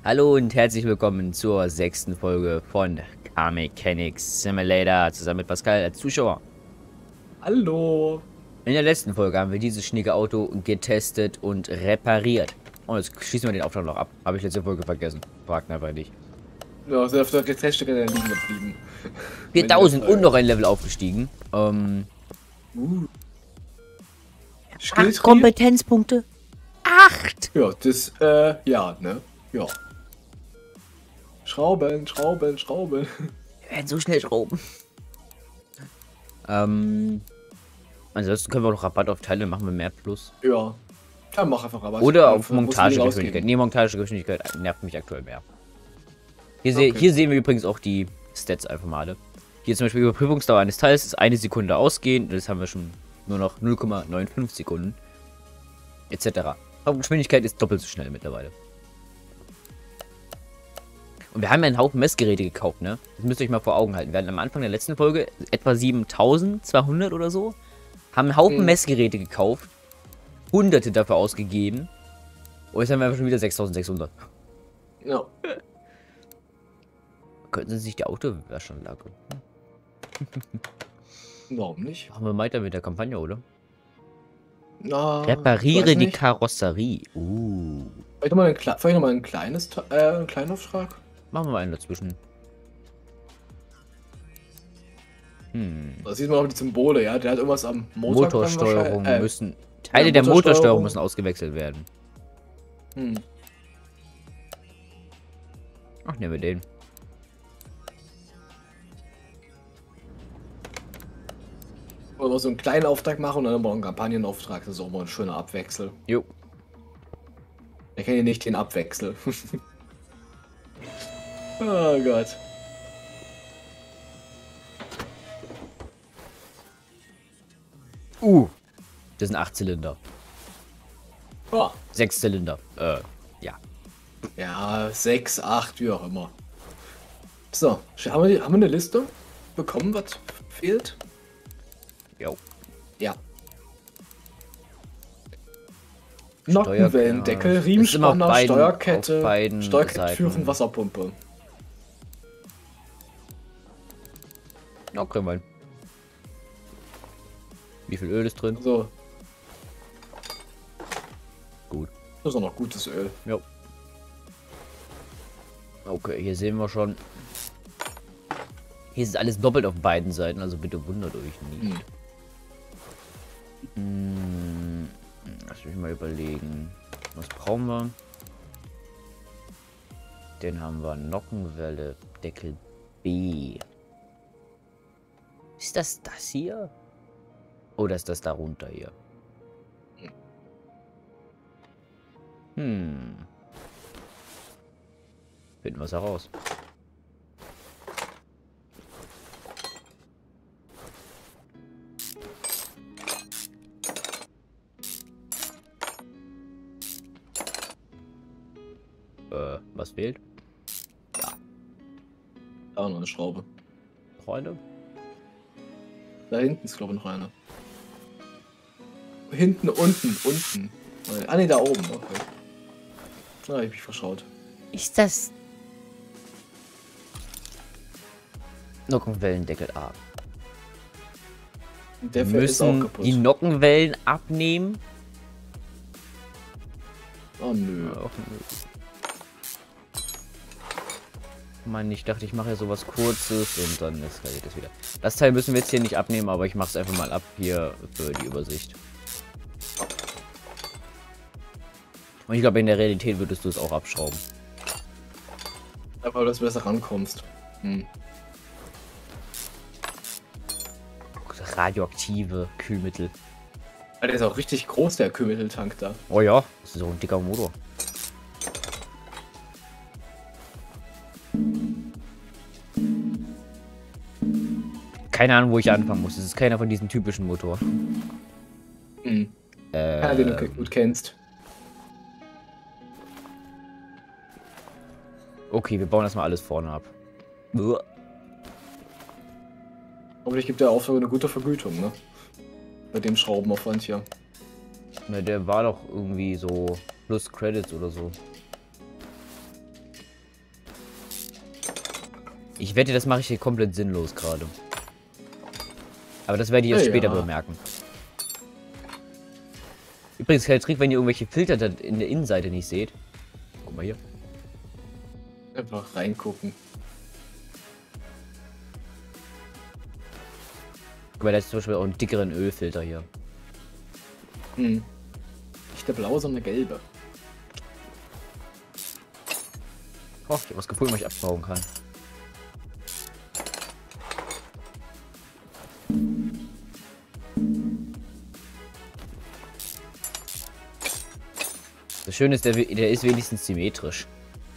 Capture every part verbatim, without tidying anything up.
Hallo und herzlich willkommen zur sechsten Folge von Car Mechanics Simulator zusammen mit Pascal als Zuschauer. Hallo. In der letzten Folge haben wir dieses schnieke Auto getestet und repariert. Und jetzt schließen wir den Auftrag noch ab. Habe ich letzte Folge vergessen. Fragt einfach nicht. Ja, sehr auf der Teststrecke liegen geblieben. viertausend und noch ein Level aufgestiegen. Ähm. Uh. Acht Kompetenzpunkte. Acht! Ja, das, äh, ja, ne? Ja. Schrauben, Schrauben, Schrauben. Wir werden so schnell schrauben. Ähm. Ansonsten können wir noch Rabatt auf Teile machen wir mehr Plus. Ja. Dann mach einfach Rabatt. Oder auf Montagegeschwindigkeit. Ne, Montagegeschwindigkeit nervt mich aktuell mehr. Hier, se Okay. hier sehen wir übrigens auch die Stats einfach mal alle. Hier zum Beispiel Überprüfungsdauer eines Teils ist eine Sekunde ausgehend. Das haben wir schon nur noch null Komma fünfundneunzig Sekunden. Etc. Geschwindigkeit ist doppelt so schnell mittlerweile. Und wir haben ja einen Haufen Messgeräte gekauft, ne? Das müsst ihr euch mal vor Augen halten. Wir hatten am Anfang der letzten Folge etwa siebentausendzweihundert oder so. Haben einen Haufen Mhm. Messgeräte gekauft. Hunderte dafür ausgegeben. Und jetzt haben wir einfach schon wieder sechstausendsechshundert. Ja. Könnten Sie sich die Autowaschanlage? Warum nicht? Machen wir weiter mit der Kampagne, oder? Na, Repariere weiß die nicht. Karosserie. Uh. Vielleicht nochmal ein, Kle- vielleicht noch mal ein kleines, Te- äh, einen kleinen Auftrag. Machen wir einen dazwischen. Hm. Da sieht man auch die Symbole, ja. Der hat irgendwas am Motor. dran Motorsteuerung wahrscheinlich. Äh, müssen. Teile ja, der Motorsteuerung Motorsteuerung. müssen ausgewechselt werden. Hm. Ach, nehmen wir den. Oder mal so einen kleinen Auftrag machen und dann mal einen Kampagnenauftrag. Das ist auch mal ein schöner Abwechsel. Jo. Ich kenne nicht den Abwechsel. Oh Gott. Uh. Das sind acht Zylinder. Oh. Sechs Zylinder. Äh, ja. Ja, sechs, acht, wie auch immer. So, haben wir, die, haben wir eine Liste bekommen, was fehlt? Jo. Ja. Nockenwellendeckel, Steuer- ist immer auf Riemenspanner, beiden- Steuerkette, auf beiden Steuerkettenführung, Seiten. Wasserpumpe. Ja, kriegen wir hin. Wie viel Öl ist drin? So, Gut. das ist auch noch gutes Öl. Jo. Okay, hier sehen wir schon. Hier ist alles doppelt auf beiden Seiten, also bitte wundert euch nicht. Hm. Hm, lass mich mal überlegen. Was brauchen wir? Den haben wir. Nockenwelle, Deckel B. Ist das das hier? Oder ist das darunter hier? Hm. Finden wir es heraus. Äh, was fehlt? Da noch eine Schraube. Noch eine? Da hinten ist, glaube ich, noch eine. Hinten, unten, unten. Ah, ne, da oben. Okay. Da habe ich mich verschaut. Ist das... Nockenwellendeckel A. Der Wir Feld ist auch müssen kaputt. die Nockenwellen abnehmen. Oh nö. Ach, nö. Mann, ich dachte, ich mache ja sowas Kurzes und dann eskaliert es wieder. Das Teil müssen wir jetzt hier nicht abnehmen, aber ich mache es einfach mal ab hier für die Übersicht. Und ich glaube, in der Realität würdest du es auch abschrauben. Einfach, dass du besser rankommst. Hm. Radioaktive Kühlmittel. Der ist auch richtig groß, der Kühlmitteltank da. Oh ja, das ist so ein dicker Motor. Keine Ahnung, wo ich anfangen muss. Es ist keiner von diesen typischen Motoren. Hm. Äh, Ja, den du gut kennst. okay, wir bauen erstmal alles vorne ab. Uah. Hoffentlich gibt der Auftrag eine gute Vergütung, ne? Bei dem Schraubenaufwand hier. Ne, der war doch irgendwie so plus Credits oder so. Ich wette, das mache ich hier komplett sinnlos gerade. Aber das werdet ihr Ja, erst später ja. bemerken. Übrigens, kleiner Trick, wenn ihr irgendwelche Filter da in der Innenseite nicht seht. Guck mal hier. Einfach reingucken. Guck mal, da ist zum Beispiel auch einen dickeren Ölfilter hier. Hm. Nicht der blaue, sondern der gelbe. Oh, ich habe was gefunden, was ich abbauen kann. Das Schöne ist, der, der ist wenigstens symmetrisch.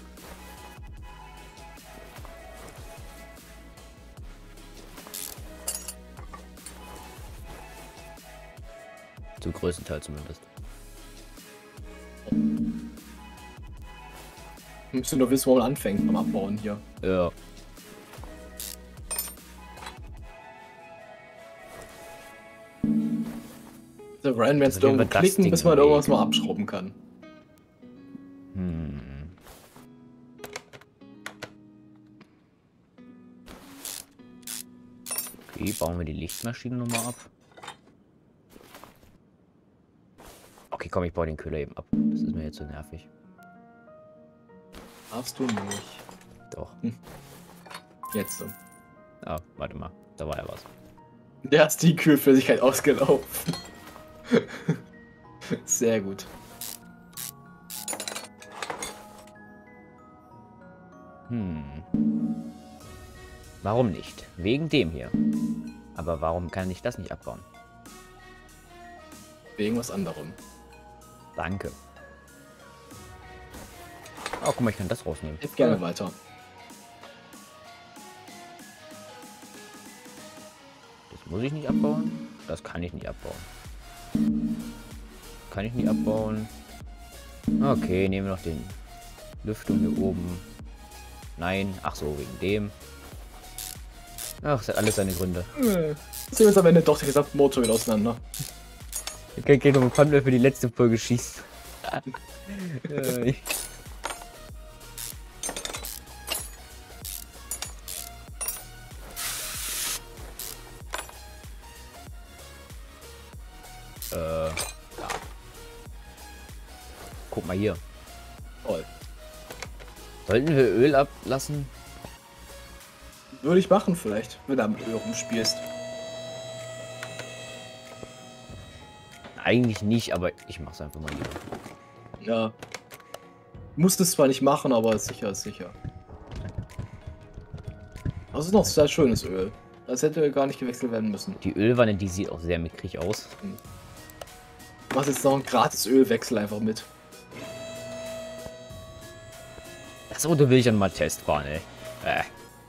Zum größten Teil zumindest. Müsst ihr nur wissen, wo man anfängt beim Abbauen hier. Ja. Der Ryan Also jetzt irgendwo das klicken, Ding bis man irgendwie. irgendwas mal abschrauben kann. Hm. Okay, bauen wir die Lichtmaschine nochmal ab. Okay, komm, ich baue den Kühler eben ab. Das ist mir jetzt so nervig. Darfst du nicht. Doch. Jetzt so. Ah, warte mal. Da war ja was. Der hat die Kühlflüssigkeit ausgelaufen. Sehr gut. Hm. Warum nicht? Wegen dem hier. Aber warum kann ich das nicht abbauen? Wegen was anderem. Danke. Oh, guck mal, ich kann das rausnehmen. Jetzt gerne weiter. Das muss ich nicht abbauen. Das kann ich nicht abbauen. Kann ich nicht abbauen. Okay, nehmen wir noch den Lüftung hier oben. Nein, ach so, wegen dem. Ach, es hat alles seine Gründe. Äh, Sehen wir uns am Ende doch der gesamte Motor wieder auseinander. Ich kann gleich noch einen Pfand für die letzte Folge schießen. äh, Äh, ja. Guck mal hier. Toll. Sollten wir Öl ablassen? Würde ich machen vielleicht, wenn du am Öl rumspielst. Eigentlich nicht, aber ich mach's einfach mal lieber. Ja. Musst es zwar nicht machen, aber sicher ist sicher. Das ist noch sehr schönes Öl. Das hätte gar nicht gewechselt werden müssen. Die Ölwanne, die sieht auch sehr mickrig aus. Du machst jetzt noch einen gratis Ölwechsel einfach mit. Achso, du willst ja mal Test fahren, ey. Äh.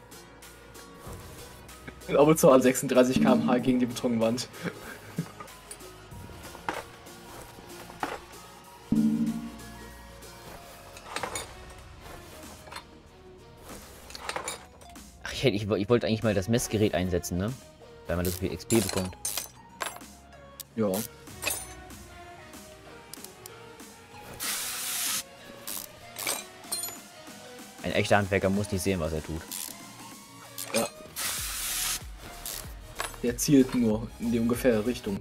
Aber zwar an sechsunddreißig Kilometer pro Stunde gegen die Betonwand. Ach, ich, hätte- ich, wo- ich wollte eigentlich mal das Messgerät einsetzen, ne? Weil man das für X P bekommt. Ja. Ein echter Handwerker muss nicht sehen, was er tut. Ja. Der zielt nur in die ungefähre Richtung.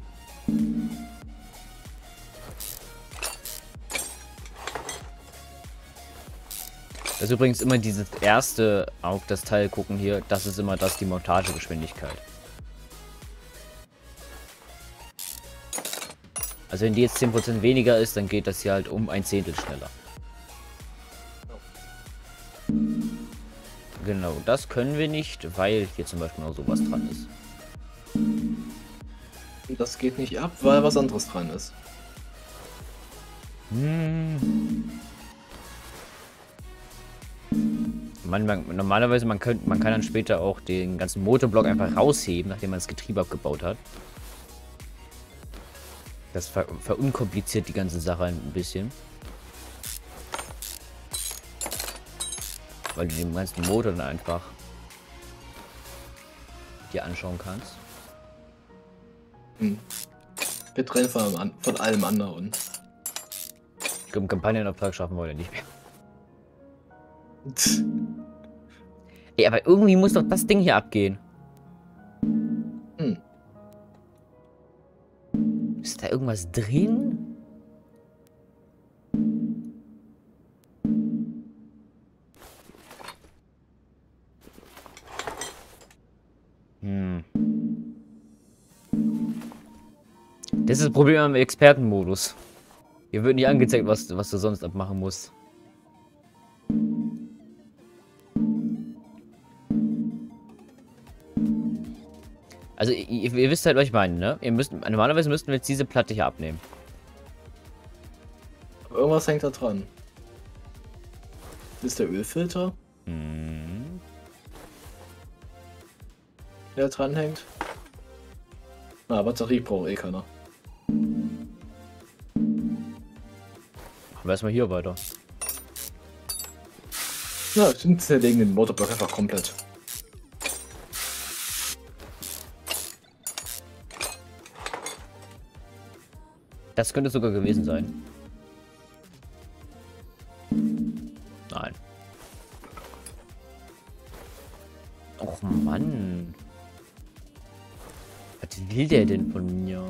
Das ist übrigens immer dieses erste auf das Teil gucken hier. Das ist immer das, die Montagegeschwindigkeit. Also wenn die jetzt zehn Prozent weniger ist, dann geht das hier halt um ein Zehntel schneller. Genau, das können wir nicht, weil hier zum Beispiel noch sowas dran ist. Und das geht nicht ab, weil was anderes dran ist. Hm. Man, man, normalerweise, man, könnt, man kann dann später auch den ganzen Motorblock einfach rausheben, nachdem man das Getriebe abgebaut hat. Das ver verunkompliziert die ganze Sache ein bisschen. Weil du den ganzen Motor dann einfach dir anschauen kannst. Hm. Wir trennen von, allem an- von allem anderen. Ich glaube, einen Kampagnenauftrag schaffen wir heute nicht mehr. Ey, aber irgendwie muss doch das Ding hier abgehen. Hm. Ist da irgendwas drin? Hm. Das ist das Problem am Expertenmodus. Hier wird nicht angezeigt, was, was du sonst abmachen musst. Also, ihr, ihr wisst halt, was ich meine, ne? Ihr müsst, normalerweise müssten wir jetzt diese Platte hier abnehmen. Irgendwas hängt da dran. Das ist der Ölfilter, Hm. der dran hängt. Na, Batterie braucht eh keiner. Aber erstmal hier weiter. Na, ja, zerlegen den Motorblock einfach komplett. Das könnte sogar gewesen sein. Nein. Och Mann. Was will der denn von mir?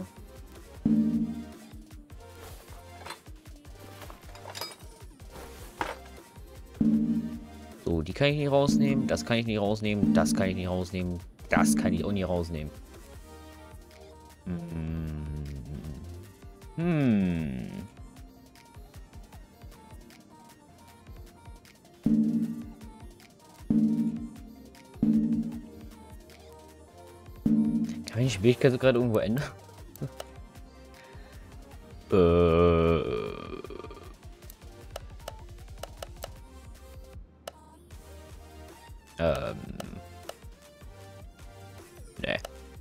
So, die kann ich nicht rausnehmen. Das kann ich nicht rausnehmen. Das kann ich nicht rausnehmen. Das kann ich auch nicht rausnehmen. Hm. Hm. Kann ich die Schwierigkeit gerade irgendwo ändern? äh. Ähm. Nee.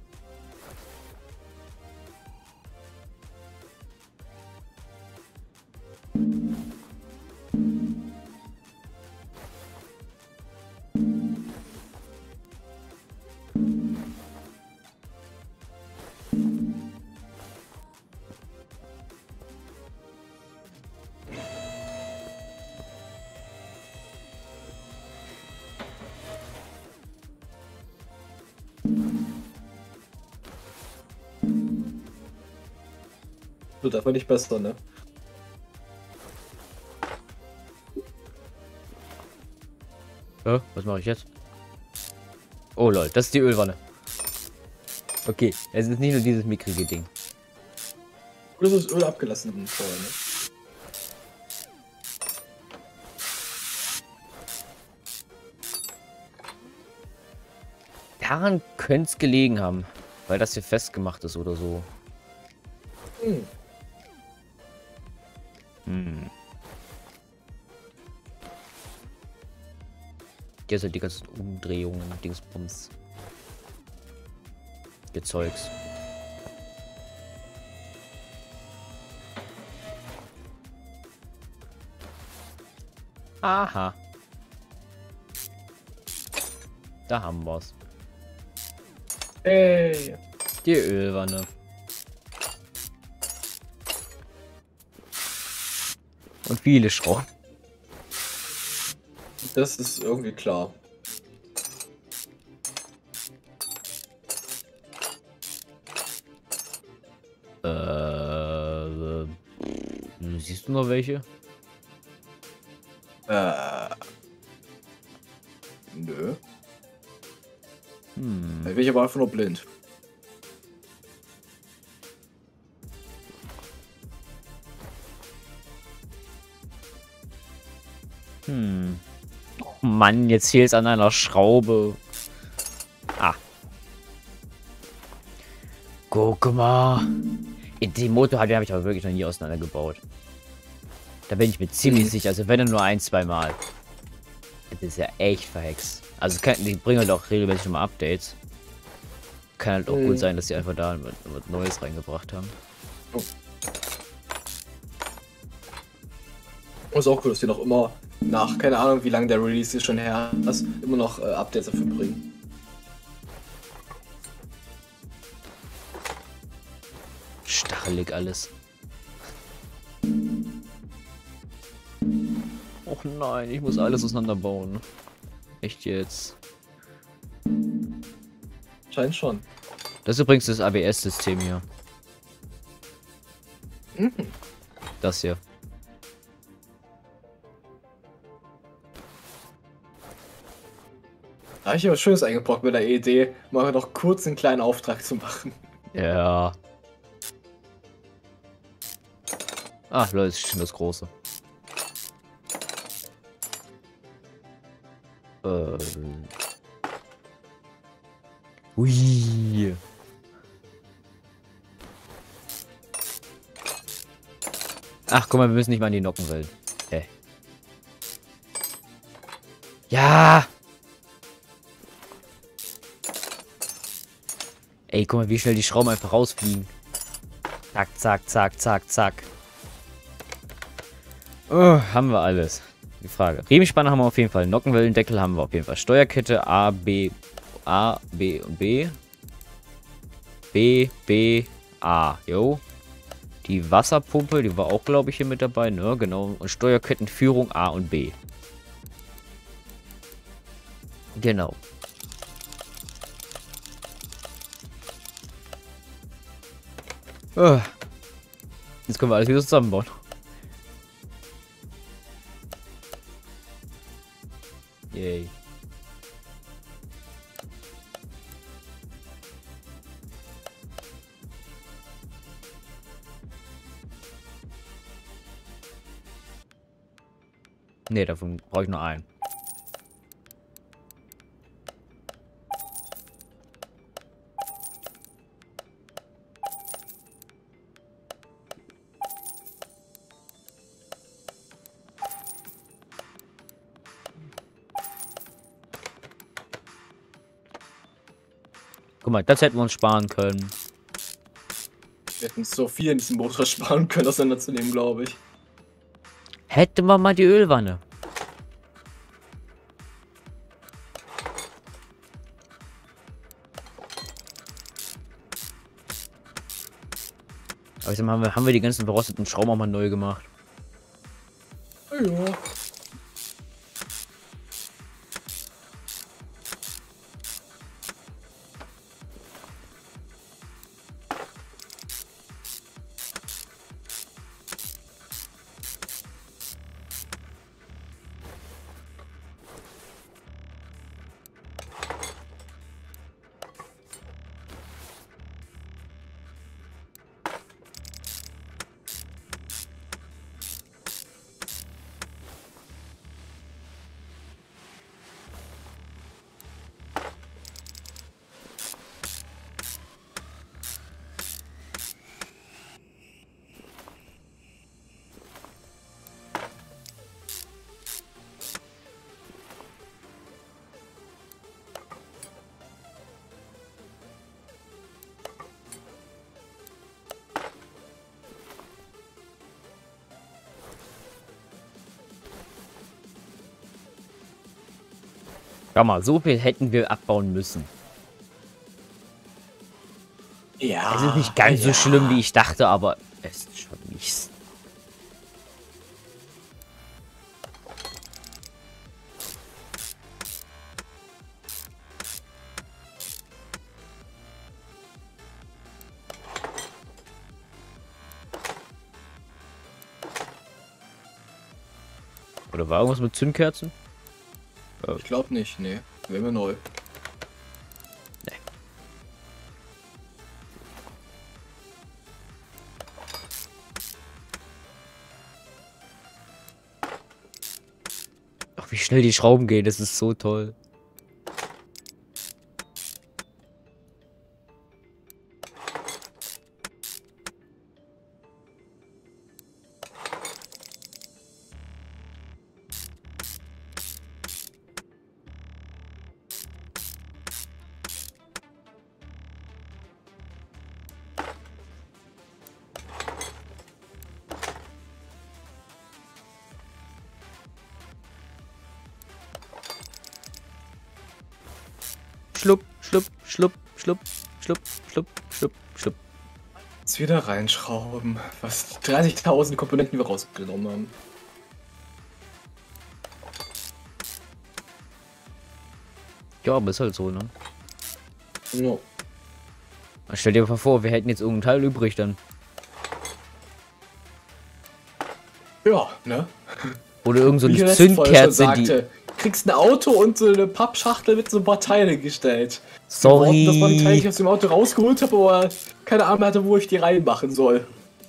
Wird einfach nicht besser, ne? Hä? Was mache ich jetzt? Oh lol, das ist die Ölwanne. Okay, es ist nicht nur dieses mickrige Ding. Oder ist das Öl abgelassen vorher, ne? Daran könnte es gelegen haben, weil das hier festgemacht ist oder so. Hm. Hm. Hier sind die ganzen Umdrehungen, Dingsbums. Gezeugs. Aha. Da haben wir's. Hey. Die Ölwanne. Und viele Schrott. Das ist irgendwie klar. Äh, siehst du noch welche? Äh. Nö. Hm. Da bin ich aber einfach nur blind. Hm. Oh Mann, jetzt fehlt es an einer Schraube. Ah. Guck mal. Den Motor habe ich aber wirklich noch nie auseinandergebaut. Da bin ich mir ziemlich Mhm. sicher. Also wenn dann nur ein, zwei Mal. Das ist ja echt verhext. Also kann, die bringen halt auch regelmäßig schon mal Updates. Kann halt auch Mhm. gut sein, dass die einfach da was, was Neues reingebracht haben. Oh. Ist auch cool, dass die noch immer nach, keine Ahnung, wie lange der Release ist schon her ist, immer noch äh, Updates dafür bringen. Stachelig alles. Och nein, ich muss alles auseinanderbauen. Echt jetzt. anscheinend schon. Das ist übrigens das A B S-System hier. Mhm. Das hier. Da habe ich aber Schönes eingebrockt mit der Idee, mal noch kurz einen kleinen Auftrag zu machen. Ja. Ach, Leute, das ist schon das Große. Ähm. Ui. Ach, guck mal, wir müssen nicht mal in die Nockenwelt. Hä? Ja! Ey, guck mal, wie schnell die Schrauben einfach rausfliegen. Zack, zack, zack, zack, zack. Oh, haben wir alles. Die Frage. Riemenspanner haben wir auf jeden Fall. Nockenwellendeckel haben wir auf jeden Fall. Steuerkette A, B, A, B und B. B, B, A. Jo. Die Wasserpumpe, die war auch, glaube ich, hier mit dabei, ne? Genau. Und Steuerkettenführung A und B. Genau. Oh. Jetzt können wir alles wieder zusammenbauen. Yay. Ne, davon brauche ich nur einen. Guck mal, das hätten wir uns sparen können. Wir hätten so viel in diesem Motor sparen können, auseinanderzunehmen, glaube ich. Hätten wir mal die Ölwanne. Aber ich sag mal, haben wir, haben wir die ganzen verrosteten Schrauben auch mal neu gemacht. Ja. Schau mal, so viel hätten wir abbauen müssen. Ja. Es ist nicht ganz so ja. schlimm, wie ich dachte, aber es ist schon nichts. Oder war irgendwas mit Zündkerzen? Ich glaube nicht, nee. Wäre mir neu. Nee. Ach, wie schnell die Schrauben gehen, das ist so toll. Schlupp, schlupp, schlupp, schlupp, schlupp, schlupp, schlupp, schlupp. Jetzt wieder reinschrauben. Was? dreißigtausend Komponenten, die wir rausgenommen haben. Ja, aber ist halt so, ne? No. Stell dir mal vor, wir hätten jetzt irgendeinen Teil übrig dann. Ja, ne? Oder irgend so Wie ich eine in der letzten Folge schon Zündkerze, die... sagte, kriegst ein Auto und so eine Pappschachtel mit so ein paar Teile gestellt. Sorry. Dass man die Teile nicht aus dem Auto rausgeholt habe, aber keine Ahnung hatte, wo ich die reinmachen soll.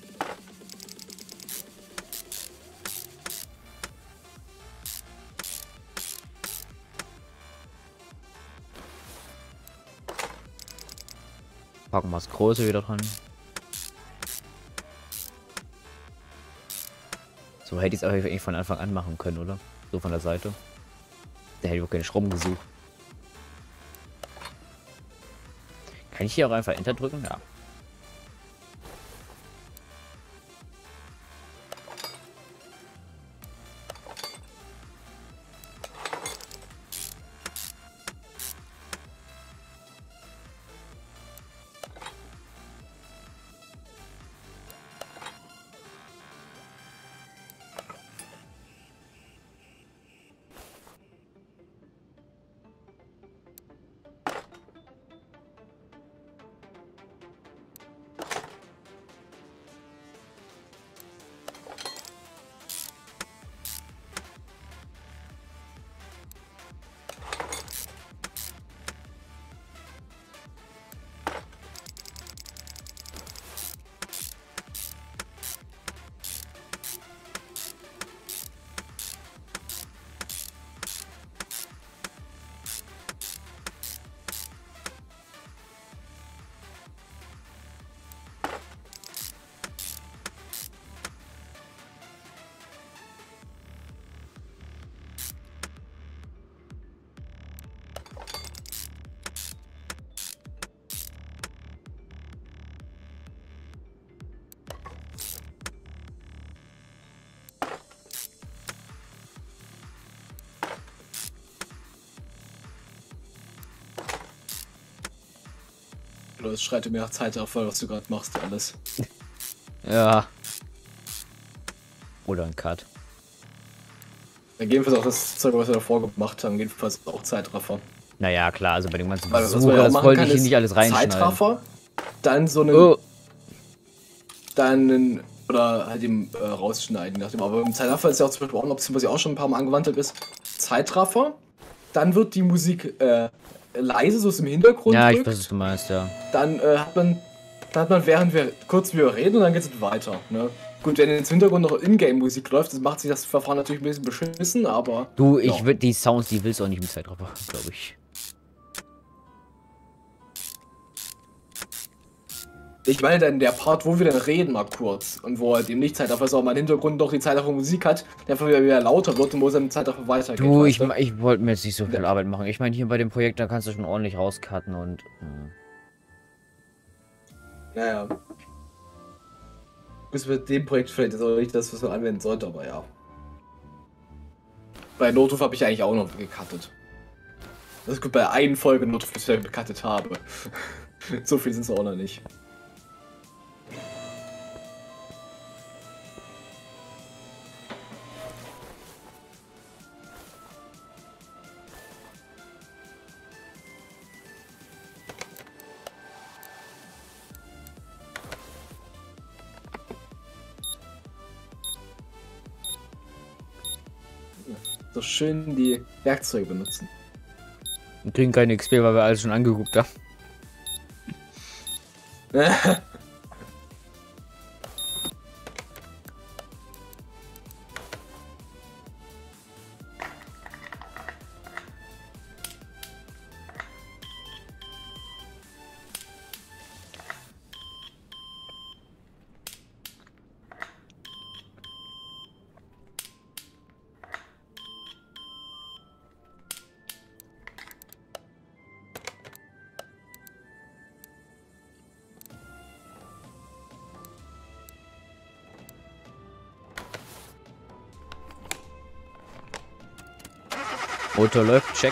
Packen wir das Große wieder dran. So hätte ich es auch eigentlich von Anfang an machen können, oder? So von der Seite. Da hätte ich auch keine Schrauben gesucht. Kann ich hier auch einfach Enter drücken? Ja. Das schreit mir nach Zeit auf, was du gerade machst, alles. Ja. Oder ein Cut. Ja, jedenfalls auch das Zeug, was wir davor gemacht haben, jedenfalls auch Zeitraffer. Naja, klar, also bei dem ganzen Also, Besuch, das wollte ich hier nicht alles reinschneiden. Zeitraffer, dann so einen, oh. dann einen, oder halt eben äh, rausschneiden, nachdem. Aber im Zeitraffer ist ja auch zum Beispiel auch eine Option, was ja auch schon ein paar Mal angewandt ist. Zeitraffer, dann wird die Musik äh, leise, so ist im Hintergrund. Ja, drückt. ich weiß, was du meinst, ja. Dann äh, hat man, dann hat man, während wir kurz wir reden und dann geht es weiter. Ne? Gut, wenn jetzt im Hintergrund noch Ingame-Musik läuft, das macht sich das Verfahren natürlich ein bisschen beschissen, aber. Du, ich ja. würde die Sounds, die willst du auch nicht im Zeitraffer, glaube ich. Ich meine dann der Part, wo wir dann reden mal kurz und wo halt eben nicht Zeitraffer ist, aber mein Hintergrund doch die Zeitraffer Musik hat, der einfach wieder, wieder lauter wird und wo es dann Zeitraffer weitergeht. Du, ich, du? ich wollte mir jetzt nicht so viel Ja. Arbeit machen. Ich meine, hier bei dem Projekt, da kannst du schon ordentlich rauscutten und... Mh. Naja. Bis mit dem Projekt vielleicht ist auch nicht das, was man anwenden sollte, aber ja. Bei Notruf habe ich eigentlich auch noch gecuttet. Das ist gut, bei einer Folge Notruf bisher gecuttet habe. So viel sind es auch noch nicht. So schön die Werkzeuge benutzen. Wir kriegen keine X P, weil wir alles schon angeguckt haben. Motor läuft, check.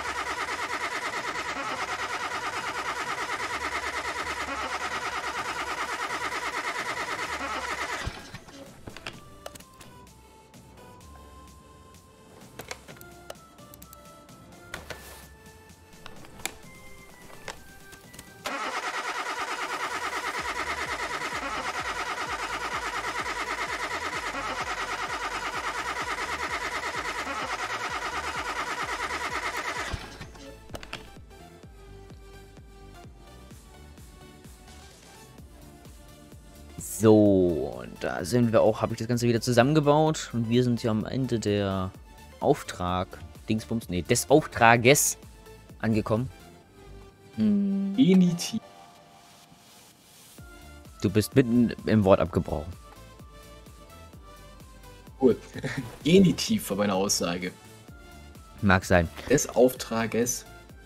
So, und da sind wir auch, habe ich das Ganze wieder zusammengebaut. Und wir sind ja am Ende der Auftrag, Dingsbums, nee, des Auftrages angekommen. Genitiv. Du bist mitten im Wort abgebrochen. Cool. Genitiv war meine Aussage. Mag sein. Des Auftrages.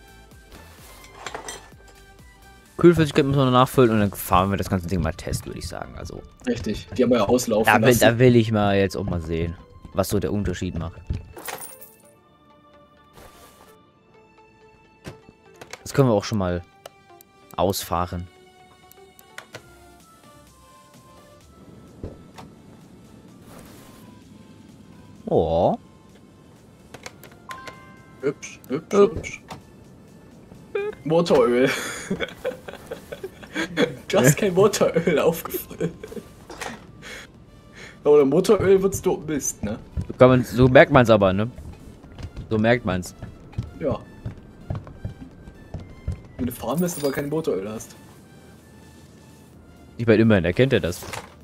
Kühlflüssigkeit müssen wir noch nachfüllen und dann fahren wir das ganze Ding mal testen, würde ich sagen. Also, Richtig. Die haben wir ja auslaufen da will, lassen. da will ich mal jetzt auch mal sehen, was so der Unterschied macht. Das können wir auch schon mal ausfahren. Oh. Hübsch, hübsch, hübsch. Motoröl. Du hast kein Motoröl aufgefallen. Oder Motoröl wird's dort Mist, ne? So, kann man, so merkt man es aber, ne? So merkt man es. Ja. Wenn du fahren willst, aber kein Motoröl hast. Ich meine, immerhin erkennt er das.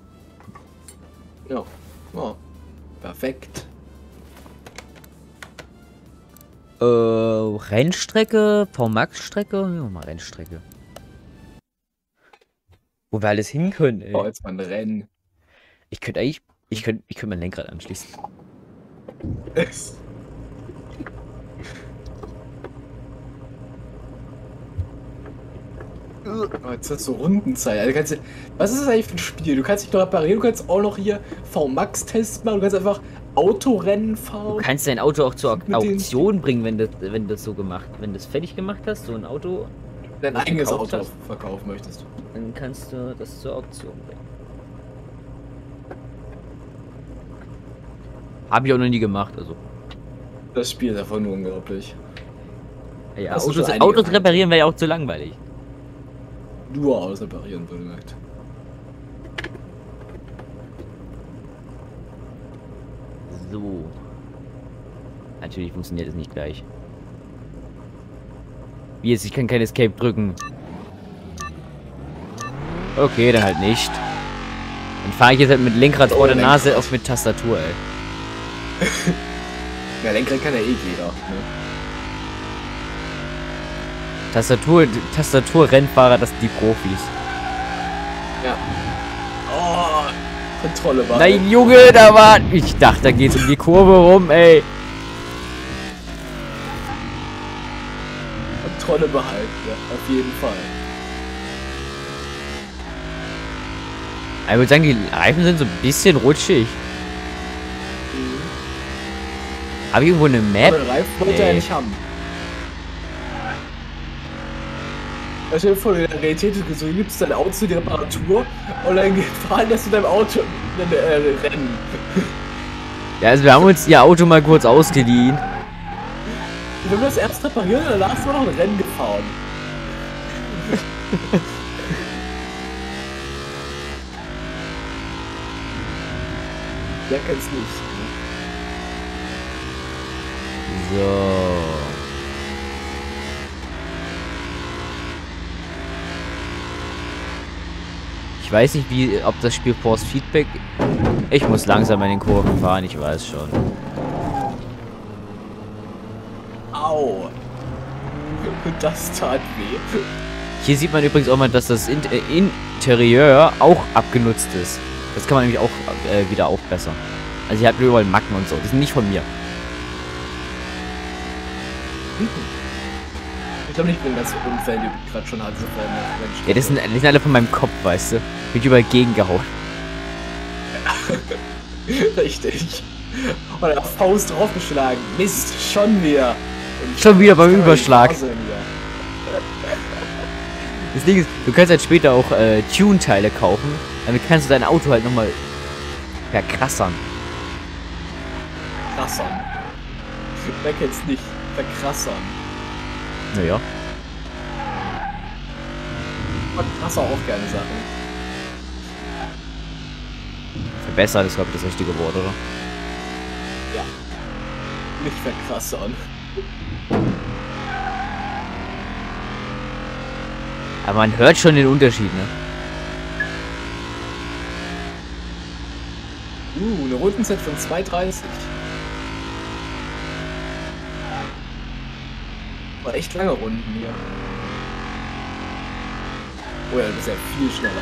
Ja. Ja. Perfekt. Äh, Rennstrecke, V-Max-Strecke, ja, mal Rennstrecke. Wo wir alles hin können, ey. Oh, jetzt mal ein Rennen. Ich könnte eigentlich, ich könnte, ich könnte mein Lenkrad anschließen. Oh, jetzt hast du Rundenzeit. Also kannst du, was ist das eigentlich für ein Spiel? Du kannst dich noch reparieren, du kannst auch noch hier V-Max-Test machen, du kannst einfach Autorennen fahren. Du kannst dein Auto auch zur Mit den- Auktion bringen, wenn du wenn du das so gemacht, wenn du es fertig gemacht hast, so ein Auto, Dein was du eigenes gekauft Auto hast. verkaufen möchtest. dann kannst du das zur Auktion bringen. Habe ich auch noch nie gemacht, also. Das Spiel ist einfach nur unglaublich. Ja, Hast du Autos, schon einige Autos Mal reparieren wäre ja auch zu langweilig. Nur Autos reparieren würde nicht. So. Natürlich funktioniert es nicht gleich. Wie jetzt, ich kann kein Escape drücken. Okay, dann halt nicht. Dann fahre ich jetzt halt mit Lenkrad vor Oh, der Nase Lenkrad. auf mit Tastatur, ey. Ja, Lenkrad kann ja eh jeder. Ne? Tastatur, Tastatur-Rennfahrer, das sind die Profis. Ja. Oh, Kontrolle war. Nein, Junge, da war... Ich dachte, da geht's um die Kurve rum, ey. Kontrolle behalten, ja, auf jeden Fall. Ich würde sagen, die Reifen sind so ein bisschen rutschig. Mhm. Habe ich irgendwo eine Map? Aber den Reifen wollte er Nee. nicht haben. Ja, stell dir vor, in der Realität ist es so, du gibst dein Auto die Reparatur und dann fahren lässt du deinem Auto ein äh, Rennen. Ja, also wir haben uns ihr Auto mal kurz ausgeliehen. Und wenn wir das erst reparieren, danach hast du noch ein Rennen gefahren. Wer kennt's nicht? So. Ich weiß nicht, wie, ob das Spiel Force Feedback... Ich muss langsam in den Kurven fahren, ich weiß schon. Au! Das tat weh. Hier sieht man übrigens auch mal, dass das In äh, Interieur auch abgenutzt ist. Das kann man nämlich auch äh, wieder aufbessern. Also hier hat überall Macken und so. Die sind nicht von mir. Ich glaube nicht, wenn das Unfälle, die du gerade schon hattest. Ja, das sind, die sind alle von meinem Kopf, weißt du. Bin ich überall gegengehauen. Richtig. Und er Faust draufgeschlagen. Mist, schon wieder. Und Schon wieder beim das kann doch nicht Überschlag. wahr sein hier. Das Ding ist, du kannst halt später auch äh, Tune-Teile kaufen. Damit kannst du dein Auto halt nochmal verkrassern. Krassern. Wer kennt's nicht? Verkrassern. Naja. Ich mag Krasser auch gerne Sachen. Verbessert ist, glaube ich, das richtige Wort, oder? Ja. Nicht verkrassern. Aber man hört schon den Unterschied, ne? Uh, eine Rundenzeit von zwei dreißig. War echt lange Runden hier. Oh ja, das ist ja viel schneller.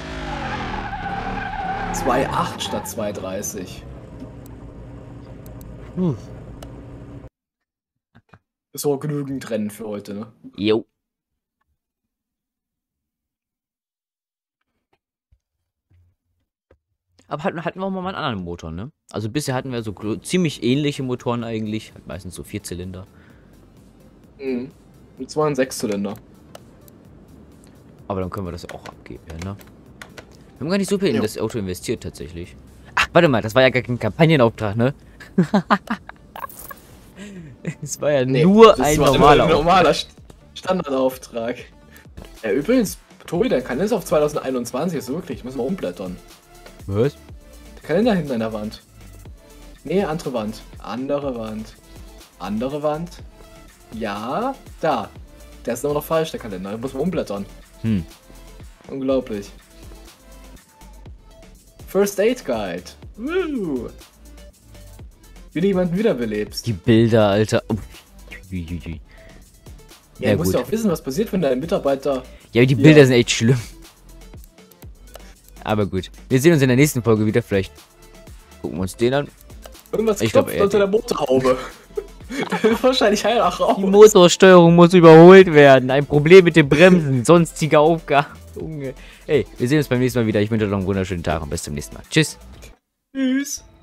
zwei acht statt zwei dreißig. Uh. Ist auch genügend Rennen für heute, ne? Jo. Aber hatten, hatten wir auch mal einen anderen Motor, ne? Also bisher hatten wir so ziemlich ähnliche Motoren eigentlich. Halt meistens so Vierzylinder. Mhm. Und zwar ein Sechszylinder. Aber dann können wir das auch abgeben, ja, ne? Wir haben gar nicht so viel in Jo. das Auto investiert, tatsächlich. Ach, warte mal, das war ja gar kein Kampagnenauftrag, ne? Es war ja Nee, nur das ein war normaler ein Auftrag. normaler St- Standardauftrag. Ja, übrigens, Tobi, dein Kalender ist auf zweitausendeinundzwanzig, ist wirklich, müssen wir umblättern. Was? Der Kalender hinten an der Wand. Nee, andere Wand. Andere Wand. Andere Wand. Ja, da. Der ist immer noch falsch, der Kalender. Den muss man umblättern. Hm. Unglaublich. First Aid Guide. Woo. Wie du jemanden wiederbelebst. Die Bilder, Alter. Oh. Ui, ui, ui. Ja, Ja, du musst gut. ja auch wissen, was passiert, wenn dein Mitarbeiter... Ja, die Ja. Bilder sind echt schlimm. Aber gut. Wir sehen uns in der nächsten Folge wieder. Vielleicht gucken wir uns den an. Irgendwas Ich glaub, klopft er- unter der Motorhaube. Wahrscheinlich heil nach raus. Die Motorsteuerung muss überholt werden. Ein Problem mit den Bremsen. Sonstige Aufgaben. Junge. Hey, wir sehen uns beim nächsten Mal wieder. Ich wünsche euch noch einen wunderschönen Tag und bis zum nächsten Mal. Tschüss. Tschüss.